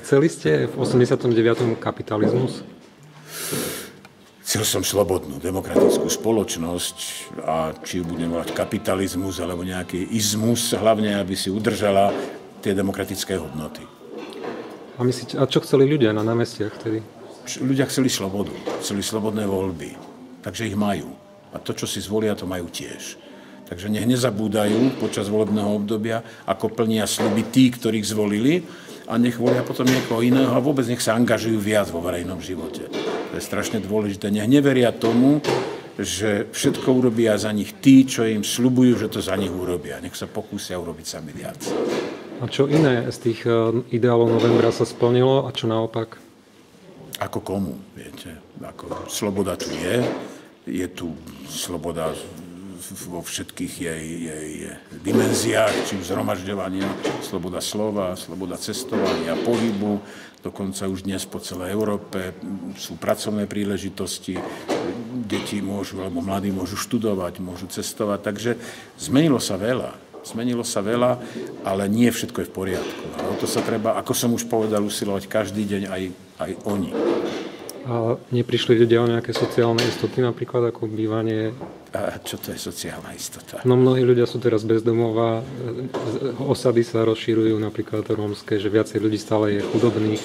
Chceli ste v 89. kapitalizmus? Chcel som slobodnú, demokratickú spoločnosť a či ju budem volať kapitalizmus alebo nejaký izmus, hlavne aby si udržala tie demokratické hodnoty. A čo chceli ľudia na námestiach vtedy? Ľudia chceli slobodu, chceli slobodné voľby, takže ich majú. A to, čo si zvolia, to majú tiež. Takže nech nezabúdajú počas volebného obdobia, ako plnia sľuby tí, ktorých zvolili, a nech volia potom niekoho iného a vôbec nech sa angažujú viac vo verejnom živote. To je strašne dôležité. Nech neveria tomu, že všetko urobia za nich tí, čo im sľubujú, že to za nich urobia. Nech sa pokúsia urobiť sami viac. A čo iné z tých ideálov novembra sa splnilo a čo naopak? Ako komu, viete. Ako sloboda tu je tu sloboda vo všetkých jej dimenziách, či zhromažďovania, sloboda slova, sloboda cestovania, pohybu, dokonca už dnes po celej Európe sú pracovné príležitosti, deti môžu, alebo mladí môžu študovať, môžu cestovať, takže zmenilo sa veľa, ale nie všetko je v poriadku. A o to sa treba, ako som už povedal, usilovať každý deň aj oni. A neprišli ľudia o nejaké sociálne istoty, napríklad ako bývanie? A čo to je sociálna istota? No mnohí ľudia sú teraz bez domova, osady sa rozšírujú, napríklad rómske, že viacej ľudí stále je chudobných.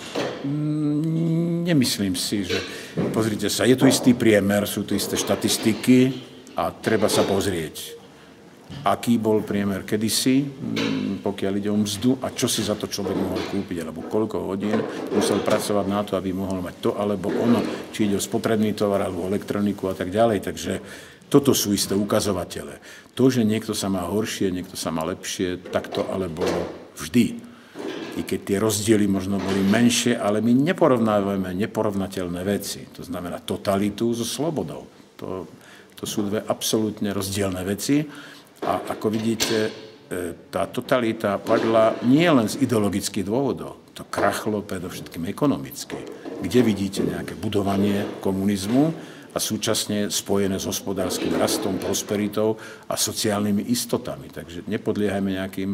Nemyslím si, že... Pozrite sa, je tu istý priemer, sú tu isté štatistiky a treba sa pozrieť, aký bol priemer kedysi, pokiaľ ide o mzdu a čo si za to človek mohol kúpiť, alebo koľko hodín musel pracovať na to, aby mohol mať to alebo ono, či ide o spotrebný tovar alebo elektroniku a tak ďalej. Takže toto sú isté ukazovatele. To, že niekto sa má horšie, niekto sa má lepšie, tak to ale bolo vždy. I keď tie rozdiely možno boli menšie, ale my neporovnávame neporovnateľné veci. To znamená totalitu so slobodou. To sú dve absolútne rozdielne veci. A ako vidíte, tá totalita padla nie len z ideologických dôvodov. To krachlo predovšetkým ekonomicky. Kde vidíte nejaké budovanie komunizmu a súčasne spojené s hospodárskym rastom, prosperitou a sociálnymi istotami. Takže nepodliehajme nejakým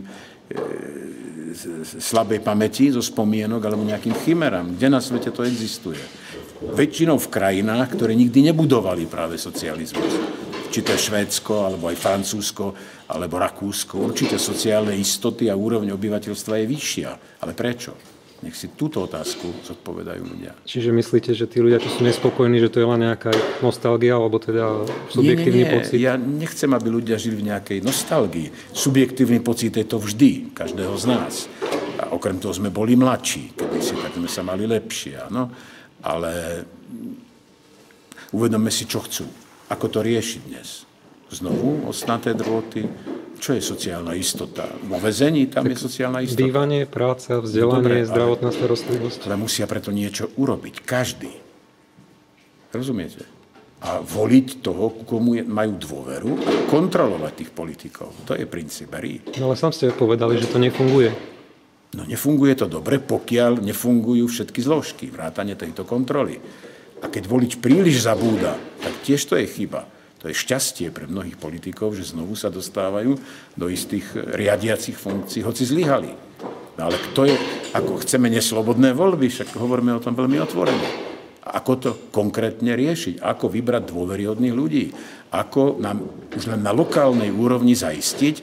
slabej pamäti zo spomienok alebo nejakým chimerám. Kde na svete to existuje? Väčšinou v krajinách, ktoré nikdy nebudovali práve socializmus. Či to je Švédsko, alebo aj Francúzsko, alebo Rakúsko. Určite sociálne istoty a úroveň obyvateľstva je vyššia. Ale prečo? Nech si túto otázku zodpovedajú ľudia. Čiže myslíte, že tí ľudia, čo sú nespokojní, že to je len nejaká nostalgia, alebo teda subjektívny pocit? Ja nechcem, aby ľudia žili v nejakej nostalgii. Subjektívny pocit je to vždy, každého z nás. A okrem toho sme boli mladší, kedysi, tak sme sa mali lepšie, áno. Ale uvedomme si, čo chcú. Ako to riešiť dnes? Znovu ostnaté drôty? Čo je sociálna istota? Vo väzení tam je sociálna istota? Bývanie, práca, vzdelanie, zdravotná starostlivosť. Ale musia preto niečo urobiť. Každý. Rozumiete? A voliť toho, komu majú dôveru a kontrolovať tých politikov. To je princíp hry. No ale sám ste povedali, že to nefunguje. No nefunguje to dobre, pokiaľ nefungujú všetky zložky, vrátane tejto kontroly. A keď volič príliš zabúda, tak tiež to je chyba. To je šťastie pre mnohých politikov, že znovu sa dostávajú do istých riadiacich funkcií, hoci zlyhali. No ale ako chceme neslobodné voľby, však hovoríme o tom veľmi otvorene. A ako to konkrétne riešiť? Ako vybrať dôveryhodných ľudí? Ako nám už len na lokálnej úrovni zaistiť,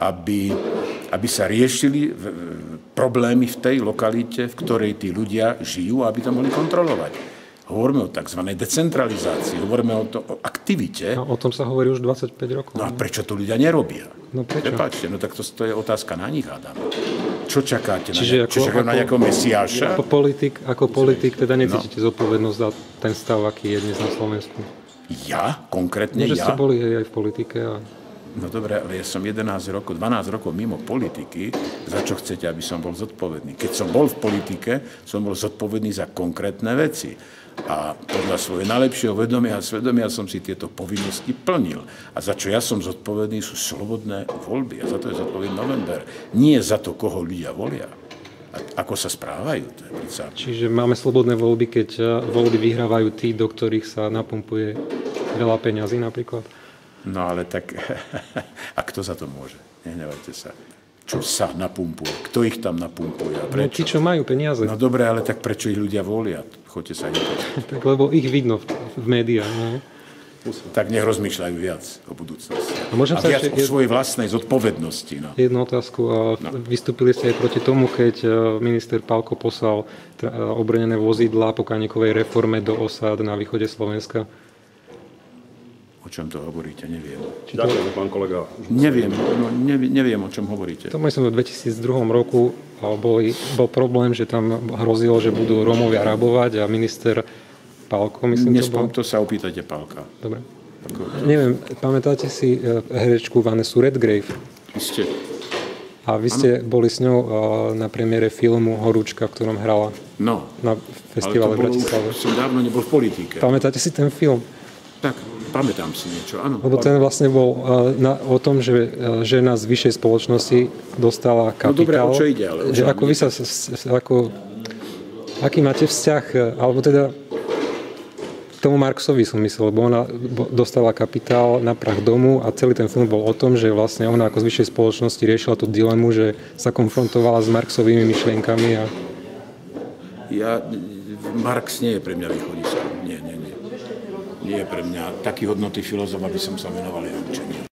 aby sa riešili problémy v tej lokalite, v ktorej tí ľudia žijú, aby to mohli kontrolovať. Hovoríme o tzv. Decentralizácii, hovoríme o aktivite. No, o tom sa hovorí už 25 rokov. No a prečo to ľudia nerobia? No prečo? Prepáčte, no tak to je otázka na nich, Adam. Čo čakáte? Čakáte na nejakého mesiáša? Ako politik teda necítite zodpovednosť za ten stav, aký je dnes na Slovensku? Ja? Konkrétne ja? Že ste boli aj v politike a... No dobre, ale ja som 12 rokov mimo politiky. Za čo chcete, aby som bol zodpovedný? Keď som bol v politike, som bol zodpovedný za konkrétne veci. A podľa svojho najlepšieho vedomia a svedomia som si tieto povinnosti plnil. A za čo ja som zodpovedný, sú slobodné voľby. A za to je zodpovedný november. Nie za to, koho ľudia volia. A ako sa správajú. To je Čiže máme slobodné voľby, keď voľby vyhrávajú tí, do ktorých sa napumpuje veľa peňazí napríklad? No ale tak, a kto za to môže? Nehnevajte sa. čo sa napumpuje. Kto ich tam napumpuje a No, prečo? tí, čo majú peniaze. No dobre, ale tak prečo ich ľudia volia? Choďte sa hypať. Tak, lebo ich vidno v médiách. No. Tak nech rozmýšľajú viac o budúcnosti. A môžem sa viac ešte o svojej vlastnej zodpovednosti. No. Jednu otázku. Vystúpili ste aj proti tomu, keď minister Pálko poslal obrnené vozidlá po Kaníkovej reforme do osád na východe Slovenska. O čom to hovoríte? Neviem. Ďakujem, pán kolega. Neviem, o čom hovoríte. To myslím, v 2002 roku bol problém, že tam hrozilo, že budú Rómovia rabovať a minister Pálko, myslím, to bol. To sa opýtajte Pálka. Dobre. Neviem, pamätáte si herečku Vanessu Redgrave? Ste. A vy ste boli s ňou na premiére filmu Horúčka, v ktorom hrala No, na festivale v Bratislave. Som dávno nebol v politike. Pamätáte si ten film? Tak, pamätám si niečo, áno. Lebo ten vlastne bol o tom, že žena z vyššej spoločnosti dostala kapitál. No dobre, o čo ide? Ale že ako vy sa, aký máte vzťah, alebo teda k tomu Marxovi som myslel, lebo ona dostala kapitál na prach domu a celý ten film bol o tom, že vlastne ona ako z vyššej spoločnosti riešila tú dilemu, že sa konfrontovala s Marxovými myšlienkami a... Marx nie je pre mňa východisko. Nie. Nie je pre mňa taký hodnotný filozof, aby som sa venoval jeho učeniu.